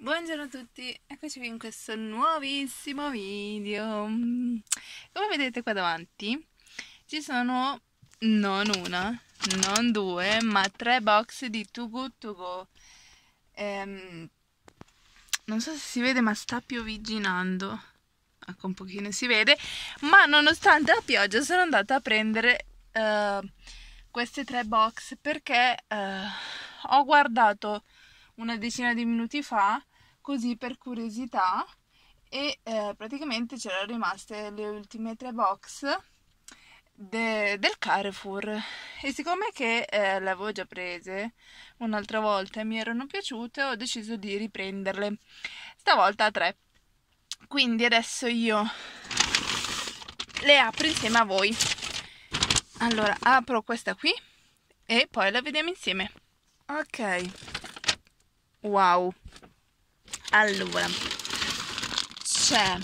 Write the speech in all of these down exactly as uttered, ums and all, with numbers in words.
Buongiorno a tutti, eccoci qui in questo nuovissimo video. Come vedete qua davanti ci sono non una, non due, ma tre box di Too Good To Go. Ehm, non so se si vede, ma sta piovigginando. Ecco, un pochino si vede, ma nonostante la pioggia sono andata a prendere uh, queste tre box perché uh, ho guardato una decina di minuti fa, così per curiosità, e eh, praticamente c'erano rimaste le ultime tre box de- del Carrefour, e siccome che eh, le avevo già prese un'altra volta e mi erano piaciute, ho deciso di riprenderle, stavolta a tre. Quindi adesso io le apro insieme a voi. Allora, apro questa qui e poi la vediamo insieme. Ok. Wow. Allora, c'è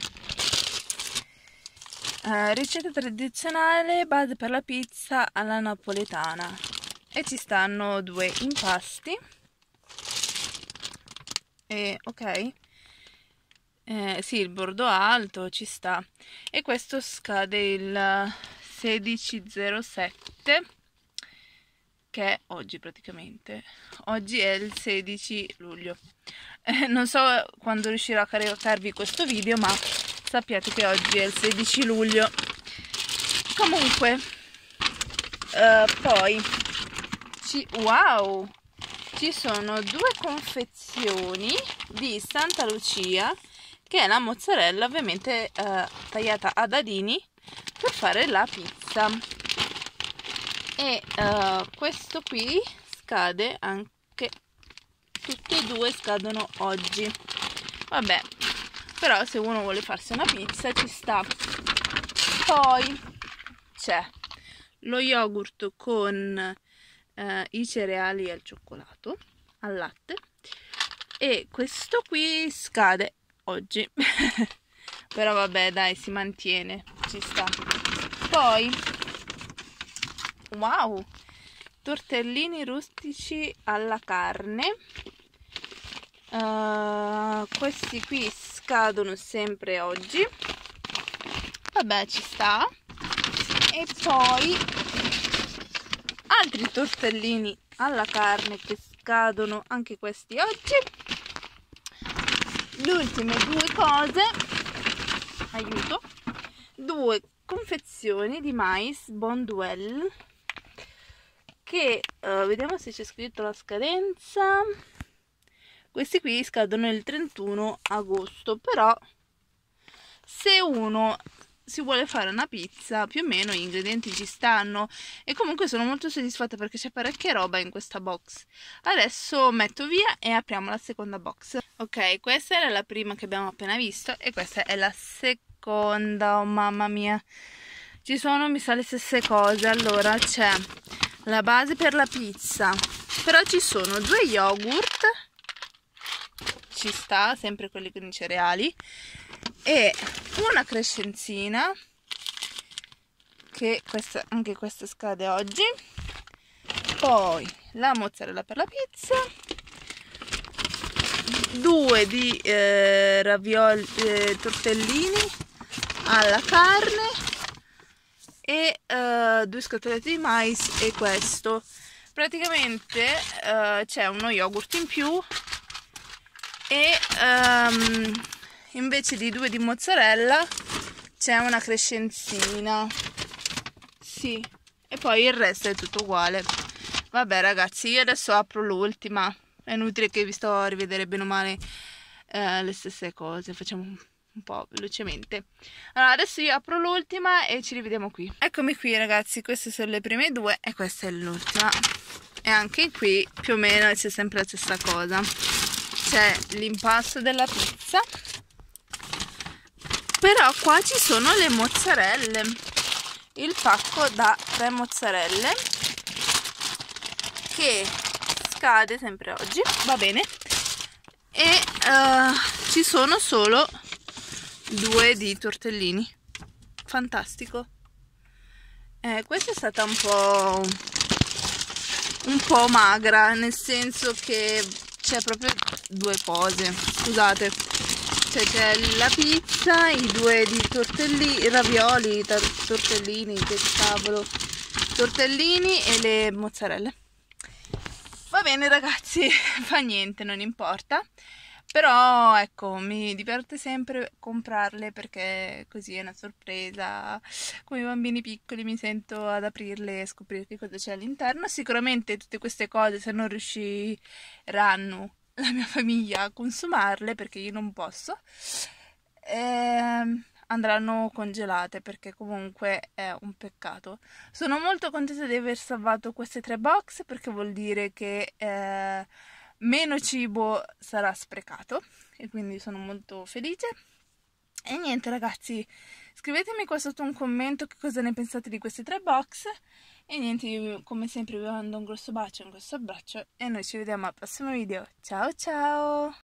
uh, ricetta tradizionale, base per la pizza alla napoletana, e ci stanno due impasti. E ok, eh, sì, il bordo alto ci sta, e questo scade il sedici zero sette, che è oggi praticamente. Oggi è il sedici luglio. Eh, non so quando riuscirò a caricarvi questo video, ma sappiate che oggi è il sedici luglio. Comunque, uh, poi, ci, wow, ci sono due confezioni di Santa Lucia, che è la mozzarella ovviamente uh, tagliata a dadini per fare la pizza. E uh, questo qui scade anche, tutte e due scadono oggi. Vabbè, però se uno vuole farsi una pizza ci sta. Poi c'è lo yogurt con uh, i cereali al cioccolato, al latte, e questo qui scade oggi. Però vabbè, dai, si mantiene, ci sta. Poi wow, tortellini rustici alla carne. Uh, questi qui scadono sempre oggi. Vabbè, ci sta. E poi altri tortellini alla carne che scadono anche questi oggi. Le ultime due cose, aiuto, due confezioni di mais Bonduelle, che uh, vediamo se c'è scritto la scadenza. Questi qui scadono il trentuno agosto, però se uno si vuole fare una pizza, più o meno gli ingredienti ci stanno, e comunque sono molto soddisfatta perché c'è parecchia roba in questa box. Adesso metto via e apriamo la seconda box. Ok, questa era la prima che abbiamo appena visto, e questa è la seconda. Oh mamma mia, ci sono, mi sa, le stesse cose. Allora, c'è la base per la pizza, però ci sono due yogurt, ci sta, sempre quelli con i cereali, e una crescenzina, che questa, anche questa scade oggi. Poi la mozzarella per la pizza, due di eh, ravioli, eh, tortellini alla carne, e uh, due scatolette di mais, e questo. Praticamente uh, c'è uno yogurt in più, e um, invece di due di mozzarella c'è una crescenzina. Sì, e poi il resto è tutto uguale. Vabbè ragazzi, io adesso apro l'ultima. È inutile che vi sto a rivedere bene o male uh, le stesse cose. Facciamo un po' velocemente. Allora, adesso io apro l'ultima e ci rivediamo qui. Eccomi qui ragazzi, queste sono le prime due e questa è l'ultima, e anche qui più o meno c'è sempre la stessa cosa. C'è l'impasto della pizza, però qua ci sono le mozzarelle, il pacco da tre mozzarelle, che scade sempre oggi, va bene, e uh, ci sono solo due di tortellini. Fantastico. Eh, questa è stata un po' un po' magra, nel senso che c'è proprio due cose, scusate, cioè c'è la pizza, i due di tortellini, ravioli, tortellini, che cavolo, tortellini e le mozzarelle. Va bene ragazzi, fa niente, non importa, però ecco, mi diverte sempre comprarle perché così è una sorpresa. Come i bambini piccoli mi sento ad aprirle e scoprire che cosa c'è all'interno. Sicuramente tutte queste cose, se non riusciranno la mia famiglia a consumarle, perché io non posso, ehm, andranno congelate, perché comunque è un peccato. Sono molto contenta di aver salvato queste tre box, perché vuol dire che eh, meno cibo sarà sprecato, e quindi sono molto felice. E niente ragazzi, scrivetemi qua sotto un commento che cosa ne pensate di queste tre box. E niente, io come sempre vi mando un grosso bacio, un grosso abbraccio, e noi ci vediamo al prossimo video. Ciao ciao!